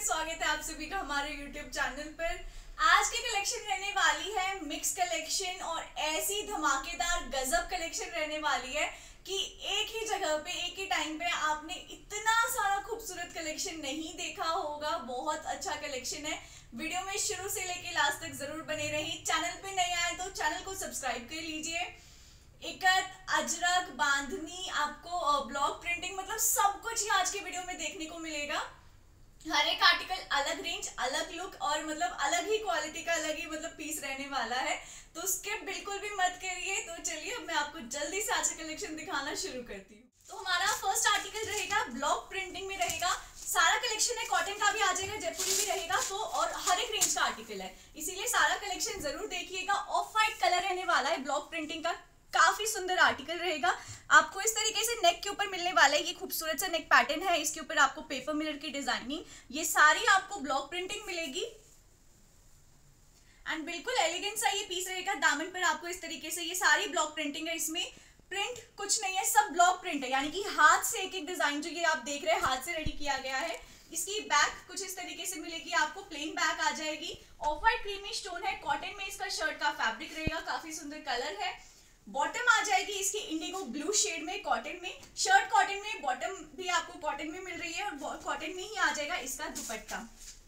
स्वागत है आप सभी का हमारे YouTube चैनल पर। आज की कलेक्शन रहने वाली है मिक्स कलेक्शन और ऐसी धमाकेदार गजब कलेक्शन रहने वाली है कि एक ही जगह पे एक ही टाइम पे आपने इतना सारा खूबसूरत कलेक्शन नहीं देखा होगा। बहुत अच्छा कलेक्शन है। वीडियो में शुरू से लेके लास्ट तक जरूर बने रहिए। चैनल पे नए आए तो चैनल को सब्सक्राइब कर लीजिए। इकत, अजरक, बांधनी, आपको ब्लॉक प्रिंटिंग, मतलब सब कुछ ही आज के वीडियो में देखने को मिलेगा। हर एक आर्टिकल अलग रेंज, अलग लुक और मतलब अलग ही क्वालिटी का अलग ही मतलब पीस रहने वाला है, तो स्किप बिल्कुल भी मत करिए। तो चलिए अब मैं आपको जल्दी से आज का कलेक्शन दिखाना शुरू करती हूँ। तो हमारा फर्स्ट आर्टिकल रहेगा ब्लॉक प्रिंटिंग में रहेगा। सारा कलेक्शन है, कॉटन का भी आ जाएगा, जयपुरी भी रहेगा, तो और हर एक रेंज का आर्टिकल है, इसीलिए सारा कलेक्शन जरूर देखिएगा। ऑफ व्हाइट कलर रहने वाला है ब्लॉक प्रिंटिंग का, काफी सुंदर आर्टिकल रहेगा। आपको इस तरीके से नेक के ऊपर मिलने वाला है, ये खूबसूरत सा नेक पैटर्न है, इसके ऊपर आपको पेपर मिरर की डिजाइनिंग, ये सारी आपको ब्लॉक प्रिंटिंग मिलेगी एंड बिल्कुल एलिगेंट सा ये पीस रहेगा। दामन पर आपको इस तरीके से ये सारी ब्लॉक प्रिंटिंग है, इसमें प्रिंट कुछ नहीं है, सब ब्लॉक प्रिंट है, यानी कि हाथ से एक एक डिजाइन जो ये आप देख रहे हैं हाथ से रेडी किया गया है। इसकी बैक कुछ इस तरीके से मिलेगी, आपको प्लेन बैक आ जाएगी। ऑफ व्हाइट क्रीमी स्टोन है, कॉटन में इसका शर्ट का फैब्रिक रहेगा, काफी सुंदर कलर है। बॉटम आ जाएगी इसकी इंडिगो ब्लू शेड में, कॉटन में, शर्ट कॉटन में, बॉटम भी आपको कॉटन में मिल रही है और कॉटन में ही आ जाएगा इसका दुपट्टा।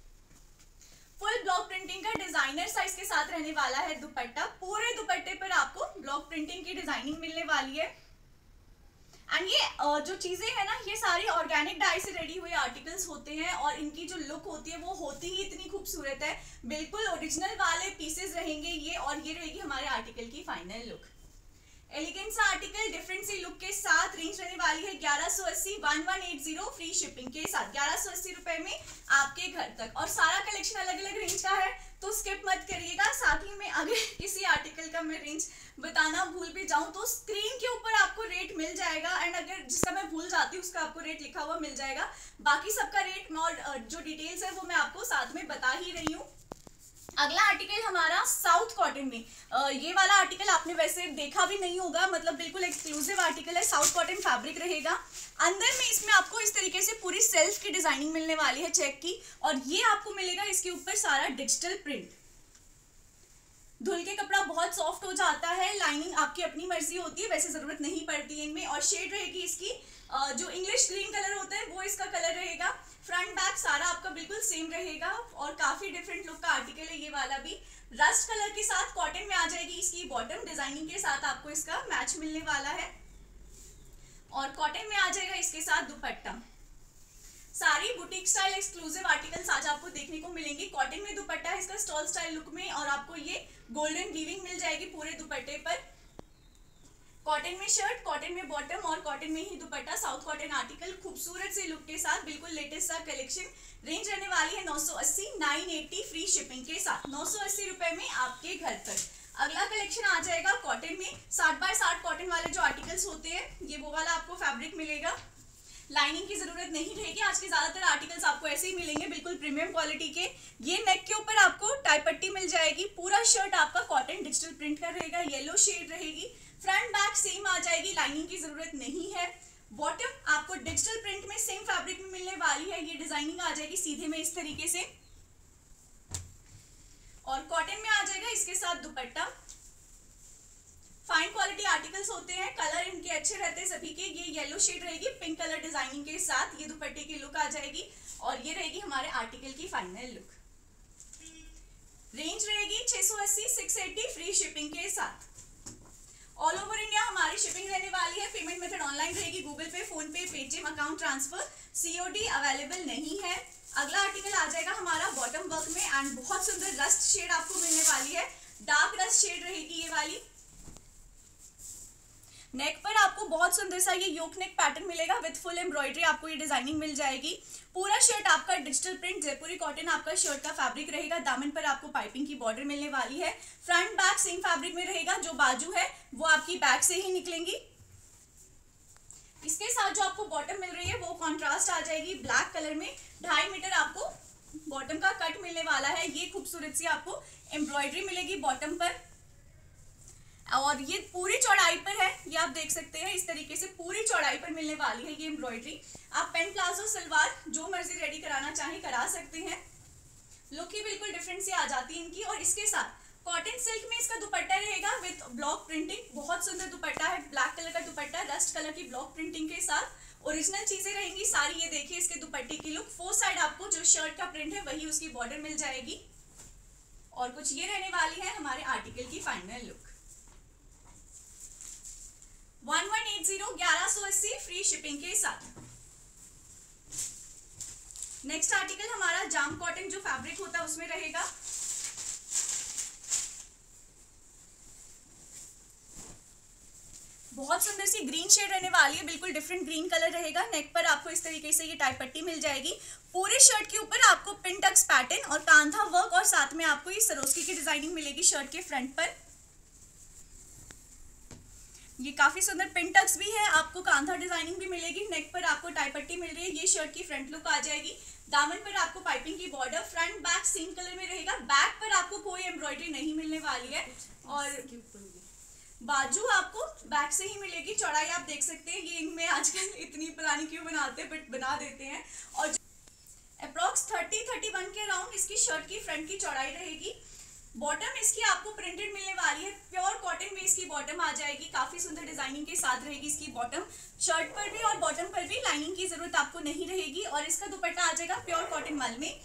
फुल ब्लॉक प्रिंटिंग का डिजाइनर साइज के साथ रहने वाला है दुपट्टा। पूरे दुपट्टे पर आपको ब्लॉक प्रिंटिंग की डिजाइनिंग मिलने वाली है एंड ये जो चीजें है ना, ये सारी ऑर्गेनिक डाई से रेडी हुए आर्टिकल्स होते हैं और इनकी जो लुक होती है वो होती ही इतनी खूबसूरत है। बिल्कुल ओरिजिनल वाले पीसेस रहेंगे ये, और ये रहेगी हमारे आर्टिकल की फाइनल लुक। एलिगेंट सा आर्टिकल डिफरेंट सी लुक के साथ, रेंज रहने वाली है 1180, 1180 फ्री शिपिंग के साथ 1180 रुपए में आपके घर तक। और सारा कलेक्शन अलग अलग रेंज का है, तो स्किप मत करिएगा। साथ ही में अगर किसी आर्टिकल का मैं रेंज बताना भूल भी जाऊं तो स्क्रीन के ऊपर आपको रेट मिल जाएगा एंड अगर जिसका मैं भूल जाती हूँ उसका आपको रेट लिखा हुआ मिल जाएगा। बाकी सबका रेट और जो डिटेल्स है वो मैं आपको साथ में बता ही रही हूँ। अगला आर्टिकल हमारा साउथ कॉटन में, ये वाला आर्टिकल आपने वैसे देखा भी नहीं होगा, मतलब बिल्कुल एक्सक्लूसिव आर्टिकल है। साउथ कॉटन फैब्रिक रहेगा, अंदर में इसमें आपको इस तरीके से पूरी सेल्फ की डिजाइनिंग मिलने वाली है चेक की, और ये आपको मिलेगा इसके ऊपर सारा डिजिटल प्रिंट। धुल के कपड़ा बहुत सॉफ्ट हो जाता है, लाइनिंग आपकी अपनी मर्जी होती है, वैसे जरूरत नहीं पड़ती है इनमें। और शेड रहेगी इसकी जो इंग्लिश ग्रीन कलर होता है वो इसका कलर रहेगा। फ्रंट बैक सारा आपका बिल्कुल सेम रहेगा और काफी डिफरेंट लुक का आर्टिकल है ये वाला भी। रस्ट कलर के साथ कॉटन में आ जाएगी इसकी बॉटम, डिजाइनिंग के साथ आपको इसका मैच मिलने वाला है और कॉटन में आ जाएगा इसके साथ दुपट्टा। सारी बुटीक स्टाइल एक्सक्लूसिव आर्टिकल्स आज आपको देखने को मिलेंगे। कॉटन में दुपट्टा है इसका स्टॉल स्टाइल लुक में, और आपको ये गोल्डन वीविंग मिल जाएगी पूरे दुपट्टे पर। कॉटन में शर्ट, कॉटन में बॉटम और कॉटन में ही दुपट्टा। साउथ कॉटन आर्टिकल खूबसूरत से लुक के साथ, बिल्कुल लेटेस्ट सा कलेक्शन। रेंज रहने वाली है 980, 980 फ्री शिपिंग के साथ 980 रुपए में आपके घर तक। अगला कलेक्शन आ जाएगा कॉटन में, 60x60 कॉटन वाले जो आर्टिकल्स होते हैं ये वो वाला आपको फैब्रिक मिलेगा। लाइनिंग की जरूरत नहीं रहेगी, आज के ज्यादातर आर्टिकल्स आपको ऐसे ही मिलेंगे, बिल्कुल प्रीमियम क्वालिटी के। ये नेक के ऊपर आपको टाई पट्टी मिल जाएगी, पूरा शर्ट आपका कॉटन डिजिटल प्रिंट का रहेगा, येलो शेड रहेगी। फ्रंट बैक सेम आ जाएगी, लाइनिंग की जरूरत नहीं है। बॉटम आपको डिजिटल प्रिंट में सेम फैब्रिक में मिलने वाली है, ये डिजाइनिंग आ जाएगी सीधे में इस तरीके से, और कॉटन में आ जाएगा इसके साथ दुपट्टा। फाइन क्वालिटी आर्टिकल्स होते हैं, कलर इनके अच्छे रहते हैं सभी के। ये येलो शेड रहेगी पिंक कलर डिजाइनिंग के साथ, ये दुपट्टे की लुक आ जाएगी और ये रहेगी हमारे आर्टिकल की फाइनल लुक। रेंज रहेगी 680, 680 फ्री शिपिंग के साथ। ऑल ओवर इंडिया हमारी शिपिंग रहने वाली है। पेमेंट मेथड ऑनलाइन रहेगी, Google Pay, PhonePe, Paytm, account transfer. COD available नहीं है। अगला आर्टिकल आ जाएगा हमारा बॉटम वर्क में एंड बहुत सुंदर रस्ट शेड आपको मिलने वाली है, डार्क रस्ट शेड रहेगी ये वाली। नेक पर आपको बहुत सुंदर सा ये योक नेक पैटर्न मिलेगा विद फुल एम्ब्रॉयडरी, आपको ये डिजाइनिंग मिल जाएगी। पूरा शर्ट आपका डिजिटल प्रिंट जयपुरी कॉटन आपका शर्ट का फैब्रिक रहेगा। दामन पर आपको पाइपिंग की बॉर्डर मिलने वाली है। फ्रंट बैक सेम फैब्रिक में रहेगा, जो बाजू है वो आपकी बैक से ही निकलेंगी। इसके साथ जो आपको बॉटम मिल रही है वो कॉन्ट्रास्ट आ जाएगी ब्लैक कलर में। 2.5 मीटर आपको बॉटम का कट मिलने वाला है। ये खूबसूरत सी आपको एम्ब्रॉयडरी मिलेगी बॉटम पर और ये पूरी चौड़ाई पर है, ये आप देख सकते हैं इस तरीके से पूरी चौड़ाई पर मिलने वाली है ये एम्ब्रॉयडरी। आप पेंट प्लाजो सलवार जो मर्जी रेडी कराना चाहें करा सकते हैं। लुक ही बिल्कुल डिफरेंट सी आ जाती है इनकी। और इसके साथ कॉटन सिल्क में इसका दुपट्टा रहेगा विद ब्लॉक प्रिंटिंग। बहुत सुंदर दुपट्टा है, ब्लैक कलर का दुपट्टा रस्ट कलर की ब्लॉक प्रिंटिंग के साथ। ओरिजिनल चीजें रहेंगी सारी। ये देखिए इसके दुपट्टे की लुक। फोर साइड आपको जो शर्ट का प्रिंट है वही उसकी बॉर्डर मिल जाएगी। और कुछ ये रहने वाली है हमारे आर्टिकल की फाइनल लुक। 1180 1180 फ्री शिपिंग के साथ। नेक्स्ट आर्टिकल हमारा जाम कॉटन जो फैब्रिक होता है उसमें रहेगा। बहुत सुंदर सी ग्रीन शेड रहने वाली है, बिल्कुल डिफरेंट ग्रीन कलर रहेगा। नेक पर आपको इस तरीके से ये टाई पट्टी मिल जाएगी। पूरे शर्ट के ऊपर आपको पिन टक्स पैटर्न और कांधा वर्क और साथ में आपको ये सरोस्की की डिजाइनिंग मिलेगी शर्ट के फ्रंट पर। ये काफी सुंदर पिन टक्स भी है, आपको कांधा डिजाइनिंग भी मिलेगी। नेक पर आपको टाई पट्टी मिल रही है। ये शर्ट की फ्रंट लुक आ जाएगी। दामन पर आपको पाइपिंग की border front back same colour में रहेगा। बैक पर आपको कोई एम्ब्रॉयडरी नहीं मिलने वाली है और बाजू आपको बैक से ही मिलेगी। चौड़ाई आप देख सकते हैं, ये इनमें आजकल इतनी पुरानी क्यों बनाते हैं बट बना देते हैं। और अप्रॉक्स 30-31 के अराउंड इसकी शर्ट की फ्रंट की चौड़ाई रहेगी। बॉटम इसकी आपको प्रिंटेड मिलने वाली है, प्योर कॉटन में इसकी बॉटम आ जाएगी। काफी सुंदर डिजाइनिंग के साथ रहेगी इसकी बॉटम। शर्ट पर भी और बॉटम पर भी लाइनिंग की जरूरत आपको नहीं रहेगी। और इसका दुपट्टा आ जाएगा प्योर कॉटन मल में।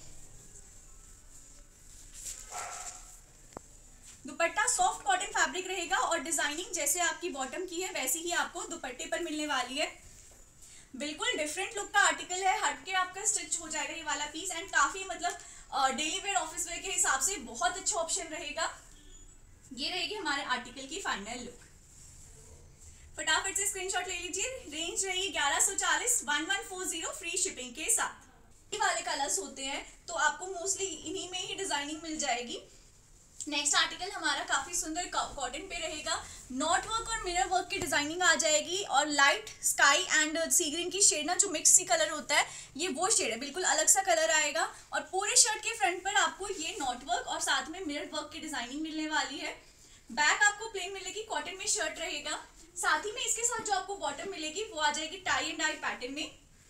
दुपट्टा सॉफ्ट कॉटन फैब्रिक रहेगा और डिजाइनिंग जैसे आपकी बॉटम की है वैसी ही आपको दुपट्टे पर मिलने वाली है। बिल्कुल डिफरेंट लुक का आर्टिकल है, हटके आपका स्टिच हो जाएगा ये वाला पीस। एंड काफी मतलब डेली वेयर ऑफिस वेयर के हिसाब से बहुत अच्छा ऑप्शन रहेगा। ये रहेगी हमारे आर्टिकल की फाइनल लुक। फटाफट से स्क्रीनशॉट ले लीजिए। रेंज रहेगी 1140 1140 फ्री शिपिंग के साथ। ये वाले कलर्स होते हैं तो आपको मोस्टली इन्हीं में ही डिजाइनिंग मिल जाएगी। नेक्स्ट आर्टिकल हमारा काफी सुंदर कॉटन पे रहेगा। नॉट वर्क और मिरर वर्क की डिजाइनिंग आ जाएगी और light sky and sea green की शेड ना जो मिक्स सी कलर होता है ये वो शेड है, बिल्कुल अलग सा कलर आएगा। और पूरे शर्ट के फ्रंट पर आपको ये नॉट वर्क और साथ में मिरर वर्क की डिजाइनिंग मिलने वाली है। बैक आपको प्लेन मिलेगी, कॉटन में शर्ट रहेगा। साथ ही में इसके साथ जो आपको बॉटम मिलेगी वो आ जाएगी टाई एंड डाई पैटर्न में।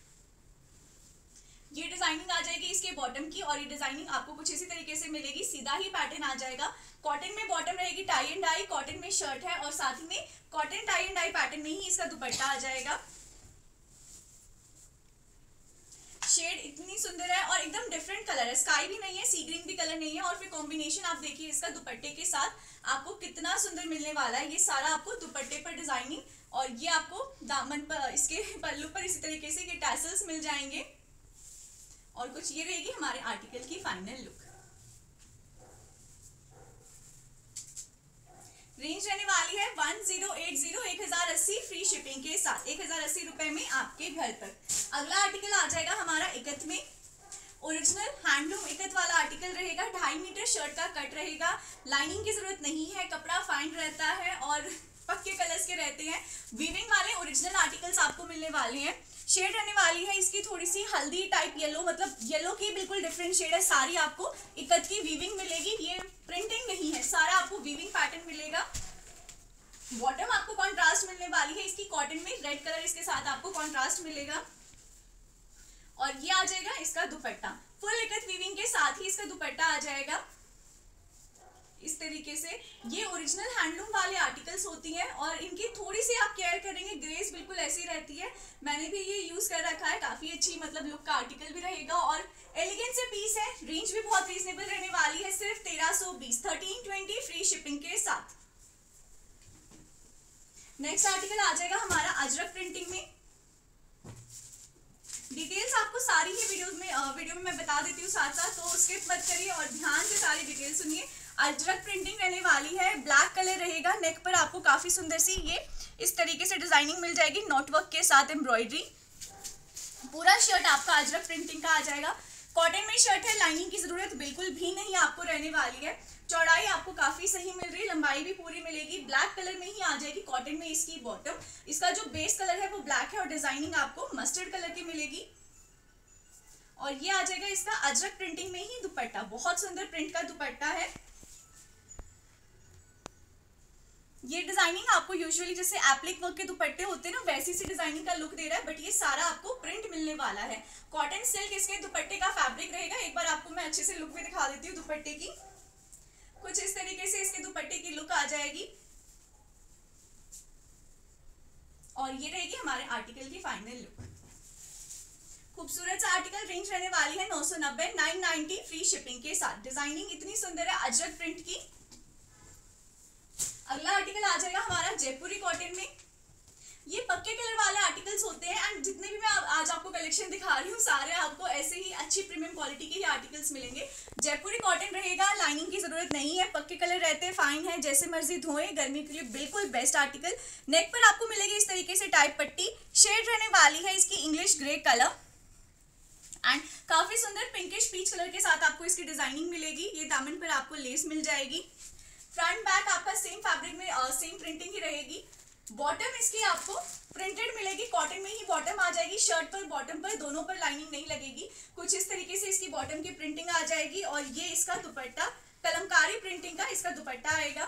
ये डिजाइनिंग आ जाएगी इसके बॉटम की और ये डिजाइनिंग आपको कुछ इसी तरीके से मिलेगी। सीधा ही पैटर्न आ जाएगा। कॉटन में बॉटम रहेगी टाई एंड डाई, कॉटन में शर्ट है और साथ ही में cotton tie and dye pattern में ही इसका दुपट्टा आ जाएगा। शेड इतनी सुंदर है और एकदम डिफरेंट कलर है, स्काई भी नहीं है सी ग्रीन भी कलर नहीं है। और फिर कॉम्बिनेशन आप देखिए इसका दुपट्टे के साथ आपको कितना सुंदर मिलने वाला है। ये सारा आपको दुपट्टे पर डिजाइनिंग और ये आपको दामन पर इसके पल्लू पर इसी तरीके से ये टैसल्स मिल जाएंगे। और कुछ ये रहेगी हमारे आर्टिकल की फाइनल लुक। रेंज रहने वाली है 1080 1080 फ्री शिपिंग के साथ 1080 रुपए में आपके घर पर। अगला आर्टिकल आ जाएगा हमारा इकत में। ओरिजिनल हैंडलूम इकत वाला आर्टिकल रहेगा। 2.5 मीटर शर्ट का कट रहेगा। लाइनिंग की जरूरत नहीं है, कपड़ा फाइन रहता है और पक्के कलर्स के रहते हैं। वीविंग वाले ओरिजिनल आर्टिकल्स आपको मिलने वाले हैं। शेड रहने वाली है इसकी थोड़ी सी हल्दी टाइप येलो, मतलब येलो की बिल्कुल डिफरेंट शेड है। सारी आपको इकत की वीविंग मिलेगी, ये प्रिंटिंग नहीं है, सारा आपको वीविंग पैटर्न मिलेगा। बॉटम आपको कॉन्ट्रास्ट मिलने वाली है इसकी, कॉटन में रेड कलर इसके साथ आपको कॉन्ट्रास्ट मिलेगा। और ये आ जाएगा इसका दुपट्टा, फुल इकत वीविंग के साथ ही इसका दुपट्टा आ जाएगा इस तरीके से। ये ओरिजिनल हैंडलूम वाले आर्टिकल्स होती हैं और इनकी थोड़ी सी आप केयर करेंगे, ग्रेस बिल्कुल ऐसी रहती है। मैंने भी ये यूज कर रखा है, काफी अच्छी मतलब लुक का आर्टिकल भी रहेगा और एलिगेंट से पीस है। रेंज भी बहुत रीजनेबल रहने वाली है, सिर्फ 1320 1320 फ्री शिपिंग के साथ। नेक्स्ट आर्टिकल आ जाएगा हमारा अजरक प्रिंटिंग में। डिटेल्स आपको सारी ही वीडियो में मैं बता देती हूँ साथ साथ, तो स्किप मत करिए और ध्यान से सारी डिटेल सुनिए। अजरक प्रिंटिंग रहने वाली है, ब्लैक कलर रहेगा। नेक पर आपको काफी सुंदर सी ये इस तरीके से डिजाइनिंग मिल जाएगी नोटवर्क के साथ एम्ब्रॉयडरी। पूरा शर्ट आपका अजरक प्रिंटिंग का आ जाएगा। कॉटन में शर्ट है, लाइनिंग की जरूरत बिल्कुल भी नहीं आपको रहने वाली है। चौड़ाई आपको काफी सही मिल रही है, लंबाई भी पूरी मिलेगी। ब्लैक कलर में ही आ जाएगी कॉटन में इसकी बॉटम। इसका जो बेस कलर है वो ब्लैक है और डिजाइनिंग आपको मस्टर्ड कलर की मिलेगी। और ये आ जाएगा इसका अजरक प्रिंटिंग में ही दुपट्टा, बहुत सुंदर प्रिंट का दुपट्टा है। ये डिजाइनिंग आपको यूजुअली जैसे एप्लिक वर्क के दुपट्टे होते हैं ना, वैसी सी डिजाइनिंग का लुक दे रहा है, बट ये सारा आपको प्रिंट मिलने वाला है। कॉटन सिल्क इसके दुपट्टे का फैब्रिक रहेगा। एक बार आपको मैं अच्छे से लुक भी दिखा देती हूँ दुपट्टे की। कुछ इस तरीके से इसके दुपट्टे की लुक आ जाएगी और ये रहेगी हमारे आर्टिकल की फाइनल लुक। खूबसूरत सा आर्टिकल, रेंज रहने वाली है 990, 990 फ्री शिपिंग के साथ। डिजाइनिंग इतनी सुंदर है अजरक प्रिंट की। अगला आर्टिकल आ जाएगा हमारा जयपुरी कॉटन में। ये पक्के कलर वाले आर्टिकल्स होते हैं एंड जितने भी मैं आज आपको कलेक्शन दिखा रही हूँ सारे आपको ऐसे ही अच्छी प्रीमियम क्वालिटी के ही आर्टिकल्स मिलेंगे। जयपुरी कॉटन रहेगा, लाइनिंग की जरूरत नहीं है, पक्के कलर रहते हैं, फाइन है, जैसे मर्जी धोएं, गर्मी के लिए बिल्कुल बेस्ट आर्टिकल। नेक पर आपको मिलेगी इस तरीके से टाइप पट्टी, शेड रहने वाली है इसकी इंग्लिश ग्रे कलर एंड काफी सुंदर पिंकिश पीच कलर के साथ आपको इसकी डिजाइनिंग मिलेगी। ये दामन पर आपको लेस मिल जाएगी। फ्रंट बैक आपका सेम फैब्रिक में सेम प्रिंटिंग ही रहेगी। बॉटम इसकी आपको प्रिंटेड मिलेगी, कॉटन में ही बॉटम आ जाएगी। शर्ट पर बॉटम पर दोनों पर लाइनिंग नहीं लगेगी। कुछ इस तरीके से इसकी बॉटम की प्रिंटिंग आ जाएगी और ये इसका दुपट्टा कलमकारी प्रिंटिंग का इसका दुपट्टा आएगा।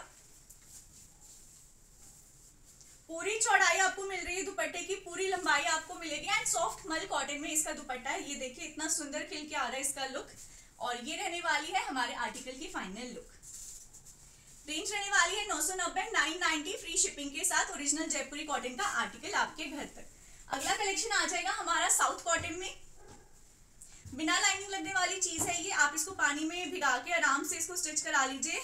पूरी चौड़ाई आपको मिल रही है दुपट्टे की, पूरी लंबाई आपको मिलेगी एंड सॉफ्ट मल कॉटन में इसका दुपट्टा है। ये देखिए इतना सुंदर खिल के आ रहा है इसका लुक और ये रहने वाली है हमारे आर्टिकल की फाइनल लुक। रेंज रहने वाली है 990, 990 फ्री शिपिंग के साथ। ओरिजिनल जयपुरी कॉटन का आर्टिकल आपके घर तक। अगला कलेक्शन आ जाएगा हमारा साउथ कॉटन में। बिना लाइनिंग लगने वाली चीज है ये। आप इसको पानी में भिगा के आराम से इसको स्टिच करा लीजिए।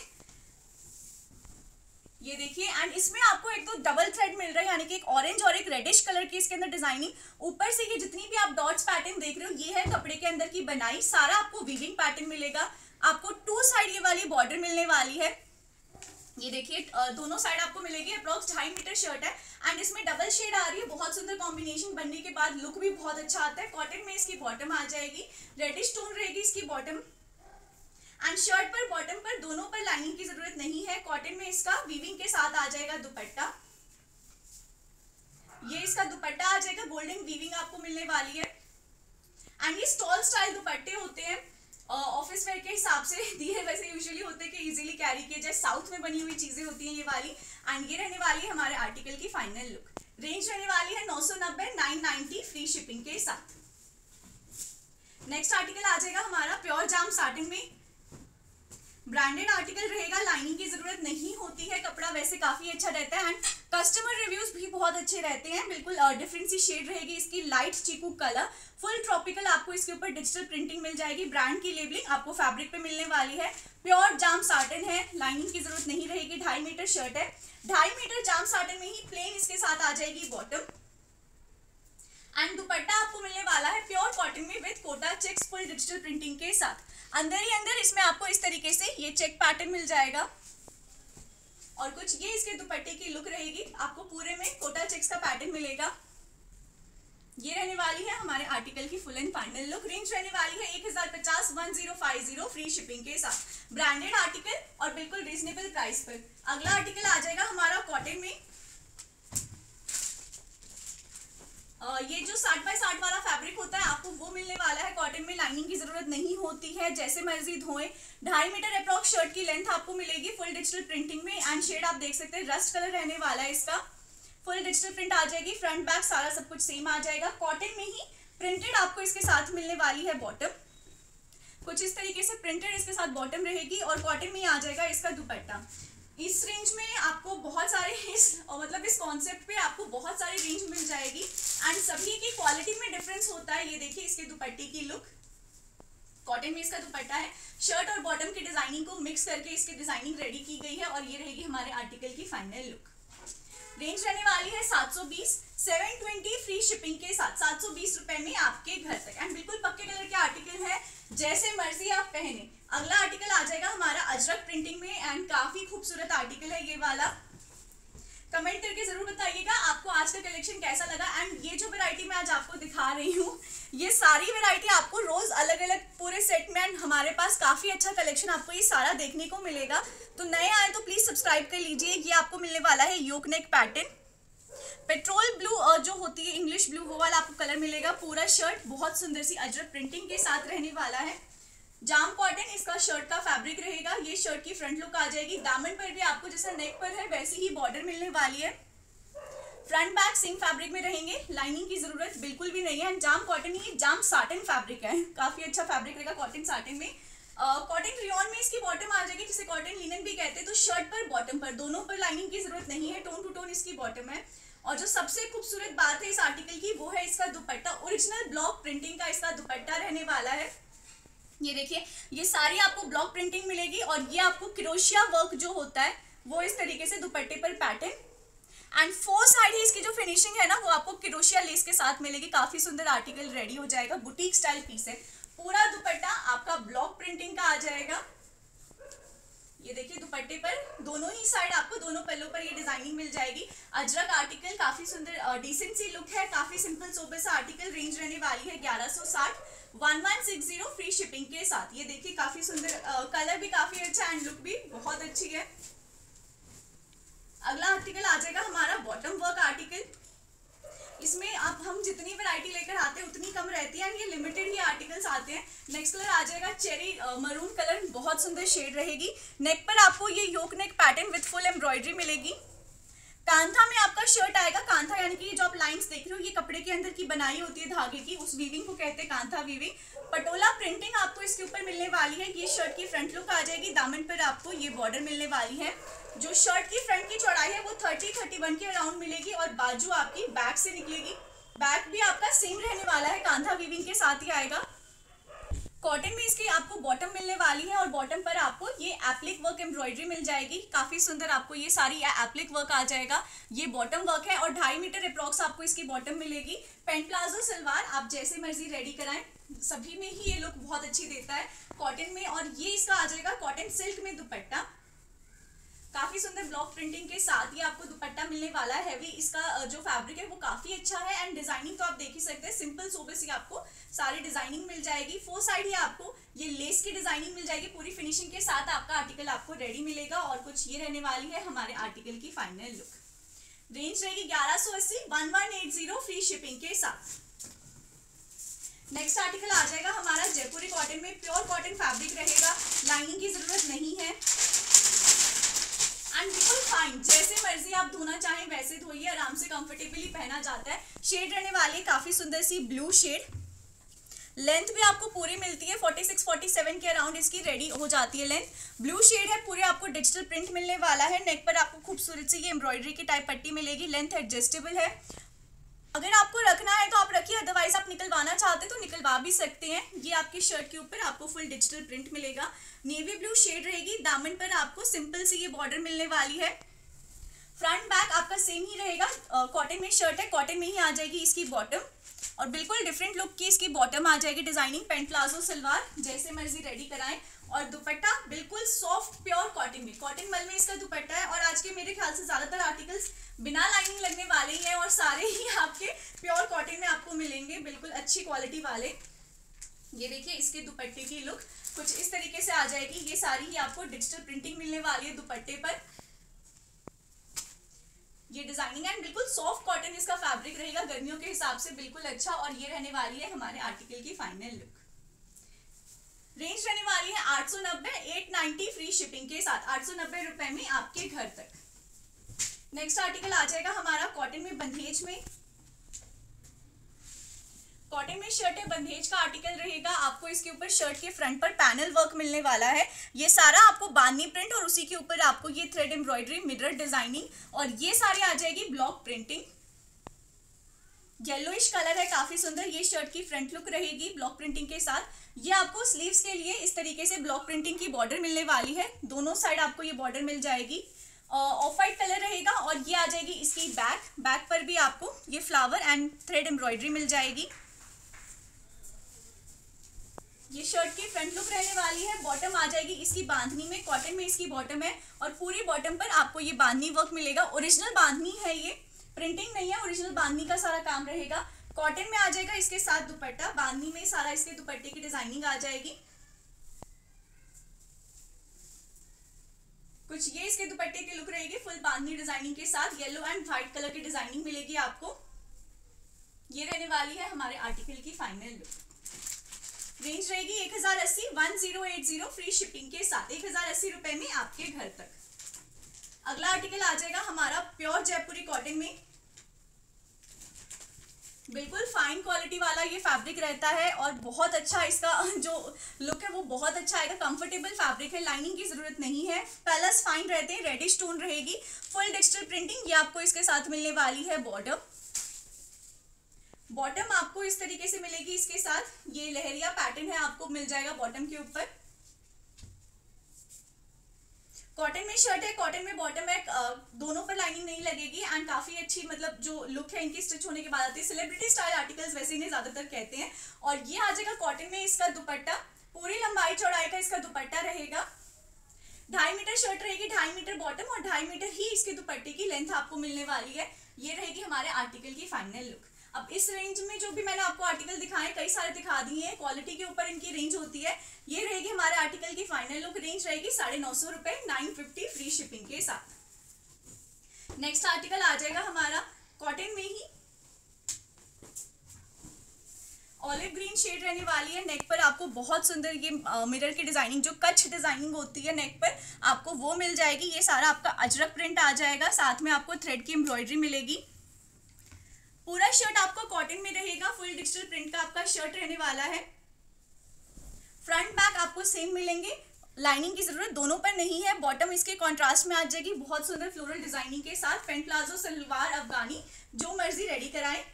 ये देखिए एंड इसमें आपको एक तो डबल थ्रेड मिल रहा है, यानी कि एक ऑरेंज और एक रेडिश कलर की इसके अंदर डिजाइनिंग। ऊपर से ये जितनी भी आप डॉट्स पैटर्न देख रहे हो ये है कपड़े के अंदर की बनाई। सारा आपको वीविंग पैटर्न मिलेगा। आपको टू साइड ये वाली बॉर्डर मिलने वाली है। ये देखिए दोनों साइड आपको मिलेगी। अप्रॉक्स 2.5 मीटर शर्ट है एंड इसमें डबल शेड आ रही है। बहुत सुंदर कॉम्बिनेशन बनने के बाद लुक भी बहुत अच्छा आता है। कॉटन में इसकी बॉटम आ जाएगी, रेडिश टोन रहेगी इसकी बॉटम एंड शर्ट पर बॉटम पर दोनों पर लाइनिंग की जरूरत नहीं है। कॉटन में इसका वीविंग के साथ आ जाएगा दुपट्टा। ये इसका दुपट्टा आ जाएगा, गोल्डन वीविंग आपको मिलने वाली है एंड ये स्टॉल स्टाइल दुपट्टे होते हैं। ऑफिस वेयर के हिसाब से दिए वैसे यूजुअली होते हैं कि इजीली कैरी किए जाए। साउथ में बनी हुई चीजें होती हैं ये वाली एंड ये रहने वाली है हमारे आर्टिकल की फाइनल लुक। रेंज रहने वाली है 990, 990 फ्री शिपिंग के साथ। नेक्स्ट आर्टिकल आ जाएगा हमारा प्योर जाम साटिन में। ब्रांडेड आर्टिकल रहेगा, लाइनिंग की जरूरत नहीं होती है। कपड़ा वैसे काफी अच्छा रहता है एंड कस्टमर रिव्यूज भी बहुत अच्छे रहते हैं। बिल्कुल डिफरेंट सी शेड रहेगी इसकी, लाइट चीकू कलर, फुल ट्रॉपिकल। आपको इसके ऊपर डिजिटल प्रिंटिंग मिल जाएगी। ब्रांड की लेबलिंग आपको फैब्रिक पे मिलने वाली है। प्योर जाम साटिन है, लाइनिंग की जरूरत नहीं रहेगी। 2.5 मीटर शर्ट है, 2.5 मीटर जाम साटिन में ही प्लेन इसके साथ आ जाएगी बॉटम एंड दुपट्टा आपको मिलने वाला है प्योर कॉटन में with Kota checks, full digital printing के साथ। अंदर ही अंदर इसमें आपको इस तरीके से ये चेक पैटर्न मिल जाएगा और कुछ ये इसके दुपट्टे की लुक रहेगी। आपको पूरे में कोटा चेक्स का पैटर्न मिलेगा। ये रहने वाली है हमारे आर्टिकल की full and final look. Range रहने वाली है 1050, 1050 फ्री शिपिंग के साथ। ब्रांडेड आर्टिकल और बिल्कुल रीजनेबल प्राइस पर। अगला आर्टिकल आ जाएगा हमारा कॉटन में। ये जो 60 बाय 60 वाला फैब्रिक होता है आपको वो मिलने वाला है। कॉटन में लाइनिंग की जरूरत नहीं होती है, जैसे मर्जी धोएं। 2.5 मीटर अप्रॉक्स शर्ट की लेंथ आपको मिलेगी फुल डिजिटल प्रिंटिंग में एंड शेड आप देख सकते हैं रस्ट कलर रहने वाला है इसका। फुल डिजिटल प्रिंट आ जाएगी, फ्रंट बैक सारा सब कुछ सेम आ जाएगा। कॉटन में ही प्रिंटेड आपको इसके साथ मिलने वाली है बॉटम। कुछ इस तरीके से प्रिंटेड इसके साथ बॉटम रहेगी और कॉटन में ही आ जाएगा इसका दुपट्टा। इस रेंज में आपको बहुत सारे इस कॉन्सेप्ट पे आपको बहुत सारी रेंज मिल जाएगी एंड सभी की क्वालिटी में डिफरेंस होता है। ये देखिए इसके दुपट्टे की लुक, कॉटन में इसका दुपट्टा है। शर्ट और बॉटम की डिजाइनिंग को मिक्स करके इसकी डिजाइनिंग रेडी की गई है और ये रहेगी हमारे आर्टिकल की फाइनल लुक। रेंज रहने वाली है 720, 720 फ्री शिपिंग के साथ। 720 रुपए में आपके घर तक एंड बिल्कुल पक्के कलर के आर्टिकल है, जैसे मर्जी आप पहने। अगला आर्टिकल आ जाएगा हमारा अजरक प्रिंटिंग में एंड काफी खूबसूरत आर्टिकल है ये वाला। कमेंट करके जरूर बताइएगा आपको आज का कलेक्शन कैसा लगा एंड ये जो वैरायटी मैं आज आपको दिखा रही हूँ ये सारी वैरायटी आपको रोज अलग अलग पूरे सेट में एंड हमारे पास काफी अच्छा कलेक्शन आपको ये सारा देखने को मिलेगा। तो नए आए तो प्लीज सब्सक्राइब कर लीजिए। ये आपको मिलने वाला है yoke neck pattern, petrol blue और जो होती है इंग्लिश ब्लू वो वाला आपको कलर मिलेगा। पूरा शर्ट बहुत सुंदर सी अजरक प्रिंटिंग के साथ रहने वाला है। जाम कॉटन इसका शर्ट का फैब्रिक रहेगा। ये शर्ट की फ्रंट लुक आ जाएगी। दामन पर भी आपको जैसा नेक पर है वैसे ही बॉर्डर मिलने वाली है। फ्रंट बैक सेम फैब्रिक में रहेंगे, लाइनिंग की जरूरत बिल्कुल भी नहीं है। जाम कॉटन, ये जाम साटन फैब्रिक है, काफी अच्छा फैब्रिक रहेगा कॉटन साटन में। कॉटन रियॉन में इसकी बॉटम आ जाएगी, जिसे कॉटन लिनन भी कहते हैं। तो शर्ट पर बॉटम पर दोनों पर लाइनिंग की जरूरत नहीं है, टोन टू टोन इसकी बॉटम है। और जो सबसे खूबसूरत बात है इस आर्टिकल की वो है इसका दुपट्टा। ओरिजिनल ब्लॉक प्रिंटिंग का इसका दुपट्टा रहने वाला है। ये देखिए, ये सारी आपको ब्लॉक प्रिंटिंग मिलेगी और ये आपको क्रोशिया वर्क जो होता है वो इस तरीके से दुपट्टे पर पैटर्न, एंड फोर साइड ही इसकी जो फिनिशिंग है ना वो आपको क्रोशिया लेस के साथ मिलेगी। काफी सुंदर आर्टिकल रेडी हो जाएगा। बुटीक स्टाइल पीस है। पूरा दुपट्टा आपका ब्लॉक प्रिंटिंग का आ जाएगा। ये देखिए, दुपट्टे पर दोनों ही साइड आपको दोनों पल्लों पर ये डिजाइनिंग मिल जाएगी। अजरक आर्टिकल, काफी सुंदर डिसेंट सी लुक है। काफी सिंपल सोबर सा आर्टिकल। रेंज रहने वाली है 1160, 1160 फ्री शिपिंग के साथ। ये देखिए, काफी सुंदर कलर भी काफी अच्छा एंड लुक भी बहुत अच्छी है। अगला आर्टिकल आ जाएगा हमारा बॉटम वर्क आर्टिकल। इसमें अब हम जितनी वैरायटी लेकर आते हैं उतनी कम रहती है, ये लिमिटेड ही आर्टिकल्स आते हैं। नेक्स्ट कलर आ जाएगा चेरी मरून कलर, बहुत सुंदर शेड रहेगी। नेक पर आपको ये yoke neck pattern with full embroidery मिलेगी। कांथा में आपका शर्ट आएगा। कांथा यानी कि जो आप लाइंस देख रहे हो ये कपड़े के अंदर की बनाई होती है धागे की, उस वीविंग को कहते हैं कांथा वीविंग। पटोला प्रिंटिंग आपको इसके ऊपर मिलने वाली है। ये शर्ट की फ्रंट लुक आ जाएगी। दामन पर आपको ये बॉर्डर मिलने वाली है। जो शर्ट की फ्रंट की चौड़ाई है वो 30-31 के अराउंड मिलेगी और बाजू आपकी बैक से निकलेगी। बैक भी आपका सेम रहने वाला है, कांथा वीविंग के साथ ही आएगा। कॉटन में इसकी आपको बॉटम मिलने वाली है और बॉटम पर आपको ये एप्लिक वर्क एम्ब्रॉयडरी मिल जाएगी। काफी सुंदर आपको ये सारी एप्लिक वर्क आ जाएगा। ये बॉटम वर्क है और 2.5 मीटर अप्रॉक्स आपको इसकी बॉटम मिलेगी। पेंट प्लाजो सलवार आप जैसे मर्जी रेडी कराएं, सभी में ही ये लुक बहुत अच्छी देता है कॉटन में। और ये इसका आ जाएगा कॉटन सिल्क में दुपट्टा। काफी सुंदर ब्लॉक प्रिंटिंग के साथ ये आपको दुपट्टा मिलने वाला है। हैवी इसका जो फैब्रिक है वो काफी अच्छा है एंड डिजाइनिंग तो आप देख ही सकते हैं। सिंपल सोबर सी आपको सारी डिजाइनिंग मिल जाएगी। फोर साइड ही आपको ये लेस की डिजाइनिंग मिल जाएगी। पूरी फिनिशिंग के साथ आपका आर्टिकल आपको रेडी मिलेगा। और कुछ ये रहने वाली है हमारे आर्टिकल की फाइनल लुक। रेंज रहेगी 1180, 1180 फ्री शिपिंग के साथ। नेक्स्ट आर्टिकल आ जाएगा हमारा जयपुरी कॉटन में। प्योर कॉटन फैब्रिक रहेगा, लाइनिंग की जरूरत नहीं है एंड बिल्कुल फाइन, जैसे मर्जी आप धोना चाहें वैसे धोइए, आराम से कंफर्टेबली पहना जाता है। शेड रहने वाली है काफी सुंदर सी ब्लू शेड। लेंथ भी आपको पूरी मिलती है, 46-47 के अराउंड इसकी रेडी हो जाती है लेंथ। ब्लू शेड है, पूरे आपको डिजिटल प्रिंट मिलने वाला है। नेक पर आपको खूबसूरत सी ये एम्ब्रॉयडरी की टाइप पट्टी मिलेगी। लेंथ एडजस्टेबल है, अगर आपको रखना है तो आप रखिए, अदरवाइज आप निकलवाना चाहते तो निकलवा भी सकते हैं। ये आपकी शर्ट के ऊपर आपको फुल डिजिटल प्रिंट मिलेगा। नेवी ब्लू शेड रहेगी। दामन पर आपको सिंपल सी ये बॉर्डर मिलने वाली है। फ्रंट बैक आपका सेम ही रहेगा। कॉटन में शर्ट है, कॉटन में ही आ जाएगी इसकी बॉटम और बिल्कुल डिफरेंट लुक की इसकी बॉटम आ जाएगी। डिजाइनिंग पेंट प्लाजो सलवार जैसे मर्जी रेडी कराएं। और दुपट्टा बिल्कुल सॉफ्ट प्योर कॉटन में, कॉटन मल में इसका दुपट्टा है। और आज के मेरे ख्याल से ज्यादातर आर्टिकल्स बिना लाइनिंग लगने वाले ही हैं और सारे ही आपके प्योर कॉटन में आपको मिलेंगे, बिल्कुल अच्छी क्वालिटी वाले। ये देखिए, इसके दुपट्टे की लुक कुछ इस तरीके से आ जाएगी। ये सारी ही आपको डिजिटल प्रिंटिंग मिलने वाली है दुपट्टे पर। ये डिजाइनिंग एंड बिल्कुल सॉफ्ट कॉटन इसका फैब्रिक रहेगा, गर्मियों के हिसाब से बिल्कुल अच्छा। और ये रहने वाली है हमारे आर्टिकल की फाइनल लुक। रेंज रहने वाली है 890, 890 फ्री शिपिंग के साथ। 890 रुपए में आपके घर तक। नेक्स्ट आर्टिकल आ जाएगा हमारा कॉटन में बंधेज में। कॉटन में शर्ट है, बंधेज का आर्टिकल रहेगा। आपको इसके ऊपर शर्ट के फ्रंट पर पैनल वर्क मिलने वाला है। ये सारा आपको बांधनी प्रिंट और उसी के ऊपर आपको ये थ्रेड एम्ब्रॉयडरी, मिरर डिजाइनिंग और ये सारे आ जाएगी ब्लॉक प्रिंटिंग। येलोइश कलर है, काफी सुंदर। ये शर्ट की फ्रंट लुक रहेगी ब्लॉक प्रिंटिंग के साथ। ये आपको स्लीव्स के लिए इस तरीके से ब्लॉक प्रिंटिंग की बॉर्डर मिलने वाली है। दोनों साइड आपको ये बॉर्डर मिल जाएगी। ऑफ वाइट कलर रहेगा और ये आ जाएगी इसकी बैक। बैक पर भी आपको ये फ्लावर एंड थ्रेड एम्ब्रॉयडरी मिल जाएगी। ये शर्ट की फ्रंट लुक रहने वाली है। बॉटम आ जाएगी इसकी बांधनी में, कॉटन में इसकी बॉटम है और पूरी बॉटम पर आपको ये बांधनी वर्क मिलेगा। ओरिजिनल बांधनी है, ये प्रिंटिंग नहीं है, ओरिजिनल बांधनी का सारा काम रहेगा। कॉटन में आ जाएगा इसके साथ दुपट्टा। बांधनी में सारा इसके दुपट्टे की डिजाइनिंग आ जाएगी। कुछ ये इसके दुपट्टे की लुक रहेगी फुल बांधनी डिजाइनिंग के साथ। येलो एंड व्हाइट कलर की डिजाइनिंग मिलेगी आपको। ये रहने वाली है हमारे आर्टिकल की फाइनल लुक। रेंज रहेगी 1080, 1080 फ्री शिपिंग के साथ 1080 रुपए में आपके घर तक। अगला आर्टिकल आ जाएगा हमारा प्योर जयपुरी कॉटन में। बिल्कुल फाइन क्वालिटी वाला ये फैब्रिक रहता है और बहुत अच्छा इसका जो लुक है वो बहुत अच्छा आएगा। कंफर्टेबल फैब्रिक है, लाइनिंग की जरूरत नहीं है, कलर्स फाइन रहते हैं, रेडिश टोन रहेगी, फुल डिजिटल प्रिंटिंग। ये आपको इसके साथ मिलने वाली है बॉटम आपको इस तरीके से मिलेगी। इसके साथ ये लहरिया पैटर्न है आपको मिल जाएगा बॉटम के ऊपर। कॉटन में शर्ट है, कॉटन में बॉटम है, दोनों पर लाइनिंग नहीं लगेगी एंड काफी अच्छी मतलब जो लुक है इनकी स्टिच होने के बाद आती है। सेलिब्रिटी स्टाइल आर्टिकल्स वैसे इन्हें ज्यादातर कहते हैं। और ये आ जाएगा कॉटन में, इसका दुपट्टा पूरी लंबाई चौड़ाई का इसका दुपट्टा रहेगा। 2.5 मीटर शर्ट रहेगी, 2.5 मीटर बॉटम और 2.5 मीटर ही इसके दुपट्टे की लेंथ आपको मिलने वाली है। ये रहेगी हमारे आर्टिकल की फाइनल लुक। अब इस रेंज में जो भी मैंने आपको आर्टिकल दिखाए, कई सारे दिखा दिए हैं, क्वालिटी के ऊपर इनकी रेंज होती है। ये रहेगी हमारे आर्टिकल की फाइनल लुक। रेंज रहेगी 950 रुपए, 950 फ्री शिपिंग के साथ। नेक्स्ट आर्टिकल आ जाएगा हमारा कॉटन में ही, ऑलिव ग्रीन शेड रहने वाली है। नेक पर आपको बहुत सुंदर ये मिरर की डिजाइनिंग, जो कच्छ डिजाइनिंग होती है नेक पर, आपको वो मिल जाएगी। ये सारा आपका अजरक प्रिंट आ जाएगा, साथ में आपको थ्रेड की एम्ब्रॉयडरी मिलेगी। पूरा शर्ट आपको कॉटन में रहेगा, फुल डिजिटल प्रिंट का आपका शर्ट रहने वाला है। फ्रंट बैक आपको सेम मिलेंगे, लाइनिंग की जरूरत दोनों पर नहीं है। बॉटम इसके कॉन्ट्रास्ट में आ जाएगी बहुत सुंदर फ्लोरल डिजाइनिंग के साथ। पेंट प्लाजो, सलवार, अफगानी, जो मर्जी रेडी कराएं।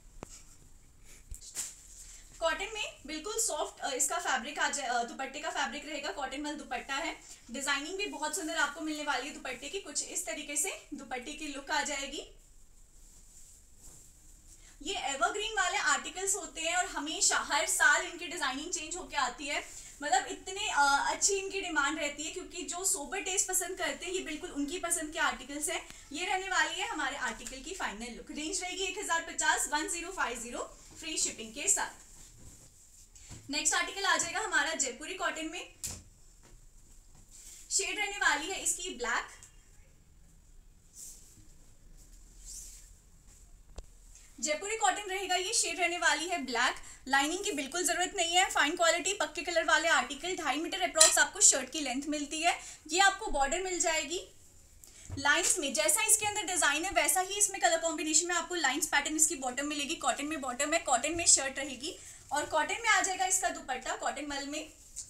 कॉटन में बिल्कुल सॉफ्ट इसका फैब्रिक आ जाए, दुपट्टे का फैब्रिक रहेगा, कॉटन वाला दुपट्टा है। डिजाइनिंग भी बहुत सुंदर आपको मिलने वाली है दुपट्टे की। कुछ इस तरीके से दुपट्टे की लुक आ जाएगी। ये एवरग्रीन वाले आर्टिकल्स होते हैं और हमेशा हर साल इनकी डिजाइनिंग चेंज होके आती है। मतलब इतने अच्छी इनकी डिमांड रहती है क्योंकि जो सोबर टेस्ट पसंद करते हैं ये बिल्कुल उनकी पसंद के आर्टिकल्स हैं। ये रहने वाली है हमारे आर्टिकल की फाइनल लुक। रेंज रहेगी 1050, 1050 फ्री शिपिंग के साथ। नेक्स्ट आर्टिकल आ जाएगा हमारा जयपुरी कॉटन में। शेड रहने वाली है इसकी ब्लैक। जयपुरी कॉटन रहेगा, ये शेड रहने वाली है ब्लैक। लाइनिंग की बिल्कुल जरूरत नहीं है, फाइन क्वालिटी पक्के कलर वाले आर्टिकल। 2.5 मीटर अप्रॉक्स आपको शर्ट की लेंथ मिलती है। ये आपको बॉर्डर मिल जाएगी लाइंस में, जैसा इसके अंदर डिजाइन है वैसा ही इसमें कलर कॉम्बिनेशन में आपको लाइंस पैटर्न इसकी बॉटम मिलेगी। कॉटन में बॉटम है, कॉटन में शर्ट रहेगी और कॉटन में आ जाएगा इसका दुपट्टा। कॉटन मल में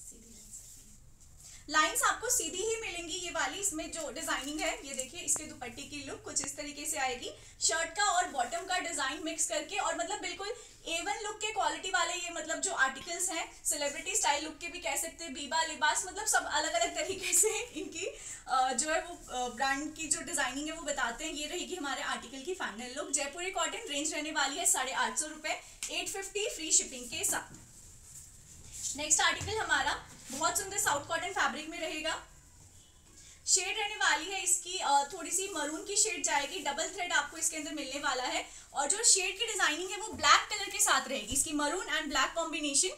लाइंस आपको सीधी ही मिलेंगी। ये वाली इसमें जो डिजाइनिंग है, ये देखिए इसके दुपट्टे की लुक कुछ इस तरीके से आएगी। शर्ट का और बॉटम का डिजाइन मिक्स करके और मतलब बिल्कुल A1 लुक के क्वालिटी वाले ये मतलब जो आर्टिकल्स हैं, सेलिब्रिटी स्टाइल लुक के भी कह सकते हैं, बीबा लिबास, मतलब सब अलग अलग तरीके से इनकी जो है वो ब्रांड की जो डिजाइनिंग है वो बताते हैं। ये रहेगी हमारे आर्टिकल की final look. Jaipuri cotton. Range रहने वाली है 850 रुपए, 850 फ्री शिपिंग के साथ। नेक्स्ट आर्टिकल हमारा बहुत सुंदर साउथ कॉटन फैब्रिक में रहेगा। शेड रहने वाली है इसकी थोड़ी सी मरून की शेड जाएगी। डबल थ्रेड आपको इसके अंदर मिलने वाला है और जो शेड की डिजाइनिंग है वो ब्लैक कलर के साथ रहेगी। इसकी maroon and black combination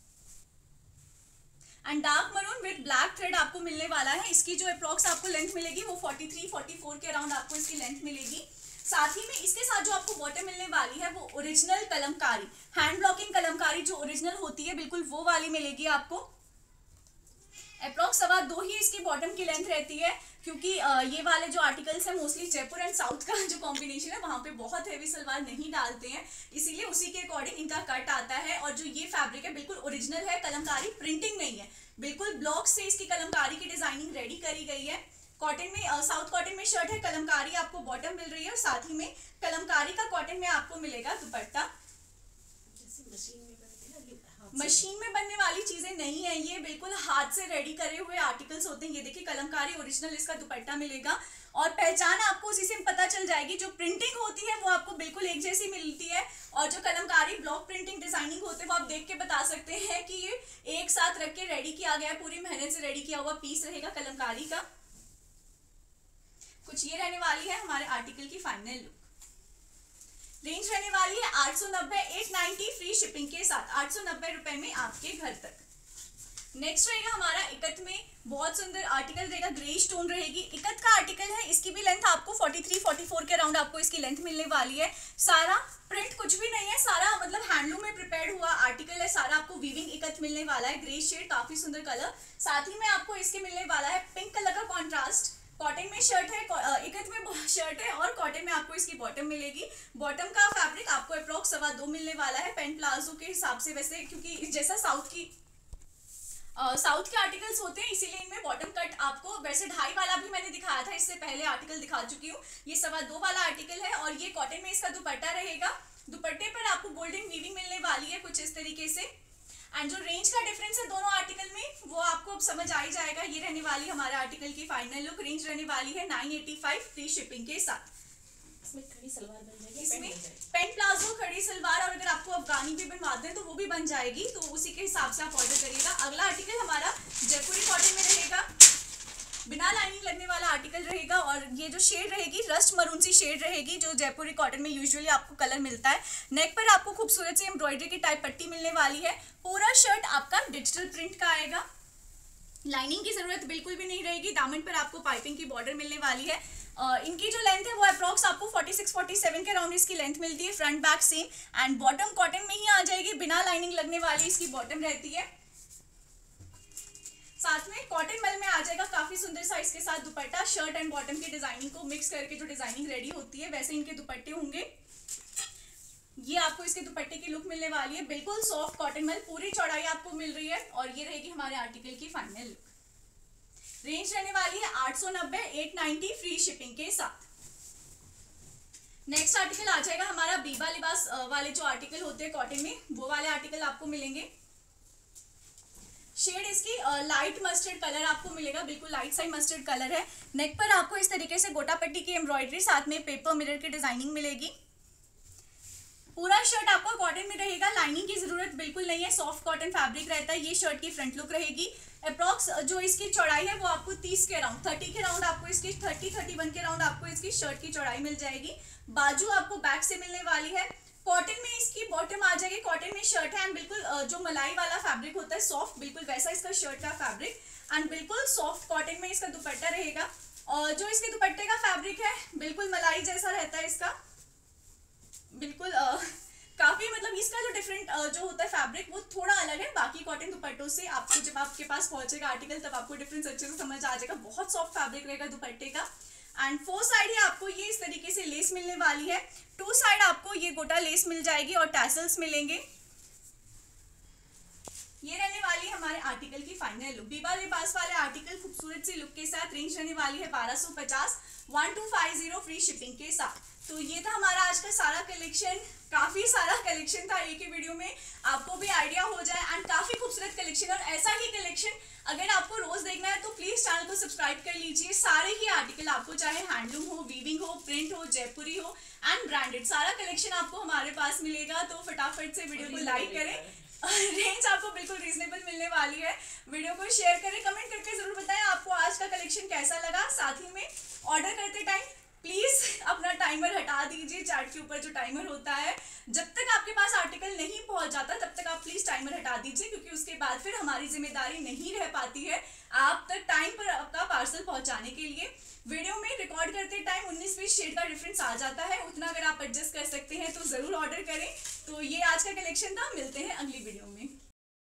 and dark maroon with black thread आपको मिलने वाला है। इसकी जो अप्रॉक्स आपको लेंथ मिलेगी वो 43-44 के अराउंड आपको इसकी लेंथ मिलेगी। साथ ही में इसके साथ जो आपको बॉटम मिलने वाली है वो original kalamkari, hand blocking kalamkari जो ओरिजिनल होती है बिल्कुल वो वाली मिलेगी आपको। अप्रॉक्स 2.25 ही इसकी बॉटम की लेंथ रहती है क्योंकि ये वाले जो आर्टिकल्स हैं मोस्टली जयपुर एंड साउथ का जो कॉम्बिनेशन है वहां पे बहुत हेवी सलवार नहीं डालते हैं, इसीलिए उसी के अकॉर्डिंग इनका कट आता है। और जो ये फैब्रिक है बिल्कुल ओरिजिनल है, कलमकारी प्रिंटिंग नहीं है, बिल्कुल ब्लॉक से इसकी कलमकारी की डिजाइनिंग रेडी करी गई है। कॉटन में साउथ कॉटन में शर्ट है, कलमकारी आपको बॉटम मिल रही है और साथ ही में कलमकारी का कॉटन में आपको मिलेगा दुपट्टा। मशीन में बनने वाली चीजें नहीं है, ये बिल्कुल हाथ से रेडी करे हुए आर्टिकल्स होते हैं। ये देखिए कलमकारी ओरिजिनल इसका दुपट्टा मिलेगा और पहचान आपको उसी से पता चल जाएगी। जो प्रिंटिंग होती है वो आपको बिल्कुल एक जैसी मिलती है और जो कलमकारी ब्लॉक प्रिंटिंग डिजाइनिंग होते हैं वो आप देख के बता सकते हैं कि ये एक साथ रख के रेडी किया गया है, पूरी मेहनत से रेडी किया हुआ पीस रहेगा कलमकारी का। कुछ ये रहने वाली है हमारे आर्टिकल की फाइनल लुक। रेंज रहने वाली है 890, 890 फ्री शिपिंग के साथ, 890 रुपए में आपके घर तक। नेक्स्ट रहेगा हमारा इकत में बहुत सुंदर आर्टिकल रहेगा, ग्रे स्टोन रहेगी, इकत का आर्टिकल है, इसकी भी लेंथ आपको 43-44 के अराउंड आपको इसकी लेंथ मिलने वाली है। सारा प्रिंट कुछ भी नहीं है, सारा मतलब हैंडलूम में प्रिपेयर्ड हुआ आर्टिकल है, सारा आपको वीविंग इकत मिलने वाला है, ग्रे शेड काफी सुंदर कलर। साथ ही में आपको इसके मिलने वाला है पिंक कलर का कॉन्ट्रास्ट, कॉटन में शर्ट है, इकत में शर्ट है और कॉटन में आपको इसकी बॉटम मिलेगी। बॉटम का फैब्रिक आपको अप्रॉक्स 2.25 मिलने वाला है पैंट प्लाजो के हिसाब से, वैसे क्योंकि जैसा साउथ के आर्टिकल्स होते हैं इसीलिए इनमें बॉटम कट आपको, वैसे 2.5 वाला भी मैंने दिखाया था, इससे पहले आर्टिकल दिखा चुकी हूँ, ये 2.25 वाला आर्टिकल है। और ये कॉटन में इसका दुपट्टा रहेगा, दुपट्टे पर आपको गोल्डन वीविंग मिलने वाली है कुछ इस तरीके से। एंड जो रेंज का डिफरेंस है दोनों आर्टिकल में वो आपको अब समझ आ ही जाएगा। ये रहने वाली हमारे आर्टिकल की फाइनल लुक, रेंज रहने वाली है 985 फ्री शिपिंग के साथ। इसमें खड़ी सलवार बन जाएगी, इसमें पैंट प्लाजो, खड़ी सलवार और अगर आपको अफगानी भी बनवा दें तो वो भी बन जाएगी, तो उसी के हिसाब से आप ऑर्डर करिएगा। अगला आर्टिकल हमारा जयपुरी कॉटन में रहेगा, बिना लाइनिंग लगने वाला आर्टिकल रहेगा और ये जो शेड रहेगी रस्ट मरून सी शेड रहेगी जो जयपुरी कॉटन में यूजुअली आपको कलर मिलता है। नेक पर आपको खूबसूरत सी एम्ब्रॉयडरी की टाइप पट्टी मिलने वाली है। पूरा शर्ट आपका डिजिटल प्रिंट का आएगा, लाइनिंग की जरूरत बिल्कुल भी नहीं रहेगी। दामन पर आपको पाइपिंग की बॉर्डर मिलने वाली है। इनकी जो लेंथ है वो अप्रॉक्स आपको 46-47 के अराउंड इसकी लेंथ मिलती है, front back same. And bottom cotton में ही आ जाएगी, बिना लाइनिंग लगने वाली इसकी बॉटम रहती है। साथ में कॉटन मल में आ जाएगा काफी सुंदर साइज के साथ दुपट्टा, शर्ट एंड बॉटम की डिजाइनिंग को मिक्स करके जो डिजाइनिंग रेडी होती है वैसे इनके दुपट्टे होंगे। ये आपको इसके दुपट्टे की लुक मिलने वाली है, बिल्कुल सॉफ्ट कॉटन मल, पूरी चौड़ाई आपको मिल रही है और ये रहेगी हमारे आर्टिकल की फाइनल लुक। रेंज रहने वाली है 890, 890 फ्री शिपिंग के साथ। नेक्स्ट आर्टिकल आ जाएगा हमारा बीबा लिबास वाले जो आर्टिकल होते हैं कॉटन में, वो वाले आर्टिकल आपको मिलेंगे। शेड इसकी लाइट मस्टर्ड कलर आपको मिलेगा, बिल्कुल लाइट साइड मस्टर्ड कलर है। नेक पर आपको इस तरीके से गोटा पट्टी की एम्ब्रॉयडरी, साथ में पेपर मिरर की डिजाइनिंग मिलेगी। पूरा शर्ट आपको कॉटन में रहेगा, लाइनिंग की जरूरत बिल्कुल नहीं है, सॉफ्ट कॉटन फैब्रिक रहता है। ये शर्ट की फ्रंट लुक रहेगी। अप्रॉक्स जो इसकी चौड़ाई है वो आपको 30 के अराउंड, 30 के अराउंड आपको इसकी 30-31 के अराउंड आपको इसकी शर्ट की चौड़ाई मिल जाएगी। बाजू आपको बैक से मिलने वाली है। कॉटन में इसकी बॉटम आ जाएगी, कॉटन में शर्ट है एंड बिल्कुल जो मलाई वाला फैब्रिक होता है सॉफ्ट, बिल्कुल वैसा इसका शर्ट का फैब्रिक एंड बिल्कुल सॉफ्ट कॉटन में इसका दुपट्टा रहेगा। और जो इसके दुपट्टे का फैब्रिक है बिल्कुल मलाई जैसा रहता है इसका, बिल्कुल काफी मतलब इसका जो डिफरेंट जो होता है फैब्रिक वो थोड़ा अलग है बाकी कॉटन दुपट्टों से। आपको जब आपके पास पहुंचेगा आर्टिकल तब आपको डिफरेंस अच्छे से समझ आ जाएगा। बहुत सॉफ्ट फैब्रिक रहेगा दुपट्टे का एंड 4 साइड ही आपको ये इस तरीके से लेस मिलने वाली है। 2 साइड आपको ये गोटा लेस मिल जाएगी और टैसल्स मिलेंगे। ये रहने वाली है हमारे आर्टिकल की फाइनल लुक। बीबा लिबास वाले आर्टिकल खूबसूरत सी लुक के साथ, रेंज रहने वाली है 1250, 1250 फ्री शिपिंग के साथ। तो ये था हमारा आज का सारा कलेक्शन, काफी सारा कलेक्शन था एक ही वीडियो में, आपको भी आइडिया हो जाए एंड काफी खूबसूरत कलेक्शन। और ऐसा ही कलेक्शन अगर आपको रोज देखना है तो प्लीज चैनल को सब्सक्राइब कर लीजिए। सारे ही आर्टिकल आपको चाहे हैंडलूम हो, वीविंग हो, प्रिंट हो, जयपुरी हो एंड ब्रांडेड, सारा कलेक्शन आपको हमारे पास मिलेगा। तो फटाफट से वीडियो को लाइक करें, रेंज आपको बिल्कुल रीजनेबल मिलने वाली है। वीडियो को शेयर करें, कमेंट करके जरूर बताएं आपको आज का कलेक्शन कैसा लगा। साथ ही में ऑर्डर करते टाइम प्लीज अपना टाइमर हटा दीजिए, चैट के ऊपर जो टाइमर होता है जब तक आपके पास आर्टिकल नहीं पहुंच जाता तब तक आप प्लीज टाइमर हटा दीजिए, क्योंकि उसके बाद फिर हमारी जिम्मेदारी नहीं रह पाती है आप तक टाइम पर आपका पार्सल पहुंचाने के लिए। वीडियो में रिकॉर्ड करते टाइम 19-20 शेड का डिफरेंस आ जाता है, उतना अगर आप एडजस्ट कर सकते हैं तो जरूर ऑर्डर करें। तो ये आज का कलेक्शन था, मिलते हैं अगली वीडियो में।